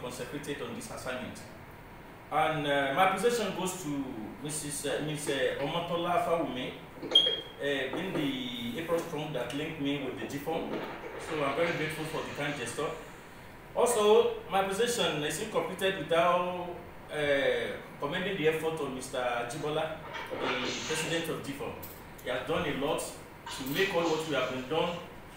consecrated on this assignment. And my appreciation goes to Ms. Omotola Fawume, being the April strong that linked me with the JIFORM. So I'm very grateful for the kind gesture. Also, my appreciation is incompleted without commending the effort of Mr. Jibola, the president of JIFORM. He has done a lot to make all what we have been done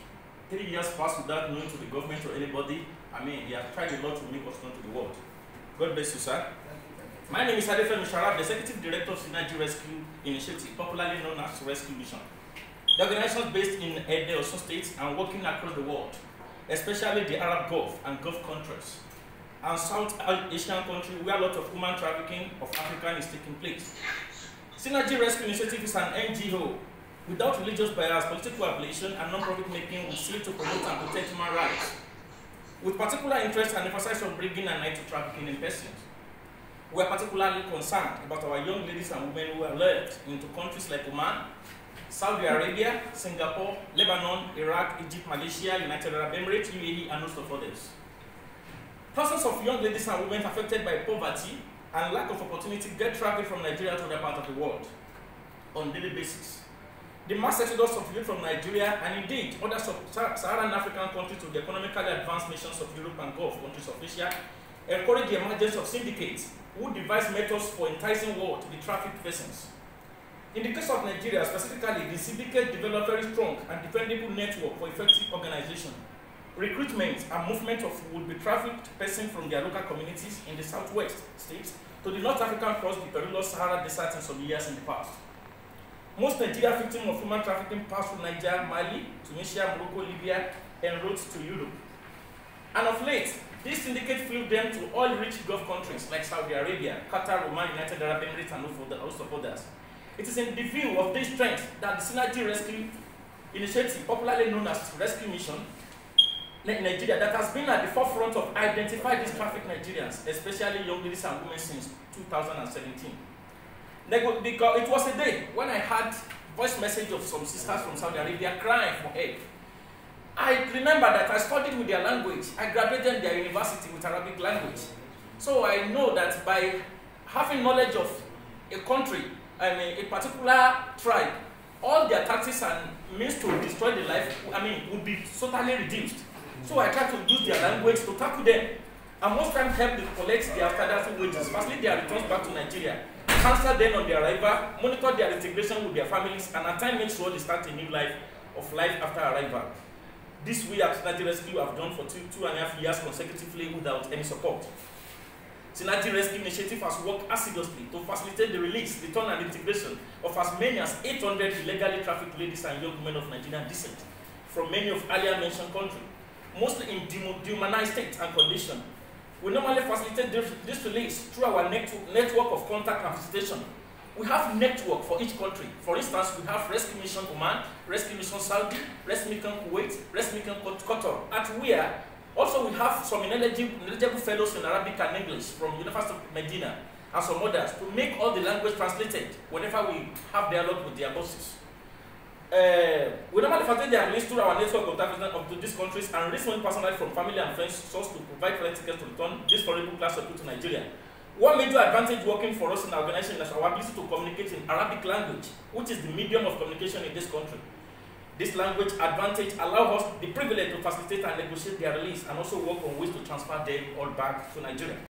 3 years past without knowing to the government or anybody. I mean, he has tried a lot to make us known to the world. God bless you, sir. My name is Adefemi, the Executive Director of Synergy Rescue Initiative, popularly known as Rescue Mission. The organization is based in Ede, Osun State, and working across the world, especially the Arab Gulf and Gulf countries, and South Asian countries where a lot of human trafficking of Africans is taking place. Synergy Rescue Initiative is an NGO without religious bias, political affiliation, and non-profit making, we seek to promote and protect human rights, with particular interest and emphasis on bringing an end to trafficking in persons. We are particularly concerned about our young ladies and women who are led into countries like Oman, Saudi Arabia, Singapore, Lebanon, Iraq, Egypt, Malaysia, United Arab Emirates, UAE, and most of others. Thousands of young ladies and women affected by poverty and lack of opportunity get trafficked from Nigeria to other parts of the world on a daily basis. The mass exodus of youth from Nigeria and indeed other sub-Saharan African countries to the economically advanced nations of Europe and Gulf countries of Asia encourage the emergence of syndicates who devise methods for enticing war to the trafficked persons. In the case of Nigeria specifically, the syndicate developed very strong and defendable network for effective organization, recruitment and movement of would-be trafficked persons from their local communities in the southwest states to the North African cross the perilous Sahara Desert in some years in the past. Most Nigerian victims of human trafficking pass through Niger, Mali, Tunisia, Morocco, Libya, en route to Europe. And of late, this syndicate flew them to oil-rich Gulf countries like Saudi Arabia, Qatar, Oman, United Arab Emirates, and a host of others. It is in the view of this strength that the Synergy Rescue Initiative, popularly known as Rescue Mission, Nigeria, that has been at the forefront of identifying these trafficked Nigerians, especially young ladies and women, since 2017. Because it was a day when I had voice message of some sisters from Saudi Arabia crying for help. I remember that I studied with their language. I graduated in their university with Arabic language. So I know that by having knowledge of a country, a particular tribe, all their tactics and means to destroy the life, would be totally reduced. So I try to use their language to tackle them. And most times help them collect their standard wages. Firstly, their returns back to Nigeria. Transfer them on their arrival, monitor their integration with their families, and at times make sure they start a new life after arrival. This we at Synergy Rescue have done for 2.5 years consecutively without any support. Synergy Rescue Initiative has worked assiduously to facilitate the release, return, and integration of as many as 800 illegally trafficked ladies and young women of Nigerian descent from many of earlier mentioned countries, mostly in dehumanized state and condition. We normally facilitate this release through our network of contact and visitation. We have network for each country. For instance, we have Rescue Mission Oman, Rescue Mission Saudi, Rescue Mission Kuwait, Rescue Mission Qatar. At where also we have some knowledgeable fellows in Arabic and English from University of Medina and some others to make all the language translated whenever we have dialogue with their bosses. We normally facilitate their release through our network of of these countries and release money personally from family and friends source to provide flight tickets to return this horrible class of people to Nigeria. One major advantage working for us in our organization is our ability to communicate in Arabic language, which is the medium of communication in this country. This language advantage allows us the privilege to facilitate and negotiate their release and also work on ways to transfer them all back to Nigeria.